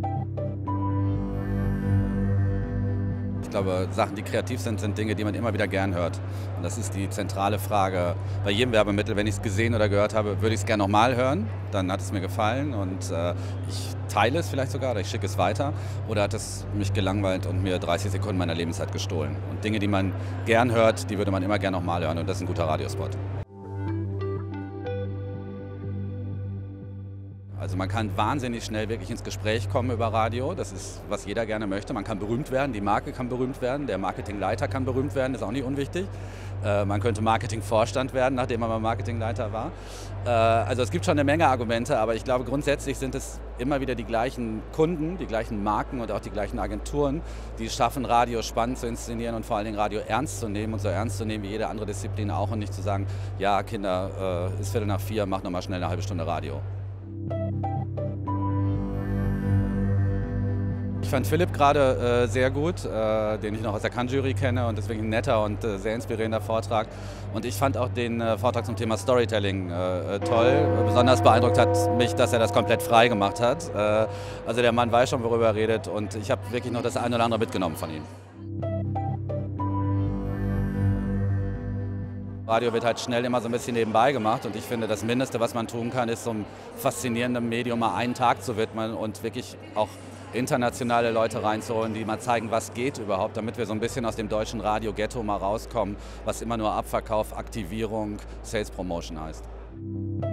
Ich glaube, Sachen, die kreativ sind, sind Dinge, die man immer wieder gern hört. Und das ist die zentrale Frage bei jedem Werbemittel. Wenn ich es gesehen oder gehört habe, würde ich es gerne nochmal hören. Dann hat es mir gefallen und ich teile es vielleicht sogar oder ich schicke es weiter. Oder hat es mich gelangweilt und mir 30 Sekunden meiner Lebenszeit gestohlen. Und Dinge, die man gern hört, die würde man immer gern nochmal hören. Und das ist ein guter Radiospot. Also man kann wahnsinnig schnell wirklich ins Gespräch kommen über Radio. Das ist, was jeder gerne möchte. Man kann berühmt werden, die Marke kann berühmt werden, der Marketingleiter kann berühmt werden, ist auch nicht unwichtig. Man könnte Marketingvorstand werden, nachdem man mal Marketingleiter war. Also es gibt schon eine Menge Argumente, aber ich glaube grundsätzlich sind es immer wieder die gleichen Kunden, die gleichen Marken und auch die gleichen Agenturen, die es schaffen, Radio spannend zu inszenieren und vor allen Dingen Radio ernst zu nehmen und so ernst zu nehmen wie jede andere Disziplin auch und nicht zu sagen, ja Kinder, ist 3:45, mach nochmal schnell eine halbe Stunde Radio. Ich fand Philipp gerade sehr gut, den ich noch aus der Cannes-Jury kenne und deswegen ein netter und sehr inspirierender Vortrag. Und ich fand auch den Vortrag zum Thema Storytelling toll. Besonders beeindruckt hat mich, dass er das komplett frei gemacht hat. Also der Mann weiß schon, worüber er redet und ich habe wirklich noch das eine oder andere mitgenommen von ihm. Radio wird halt schnell immer so ein bisschen nebenbei gemacht und ich finde, das Mindeste, was man tun kann, ist so einem faszinierenden Medium mal einen Tag zu widmen und wirklich auch internationale Leute reinzuholen, die mal zeigen, was geht überhaupt, damit wir so ein bisschen aus dem deutschen Radio-Ghetto mal rauskommen, was immer nur Abverkauf, Aktivierung, Sales Promotion heißt.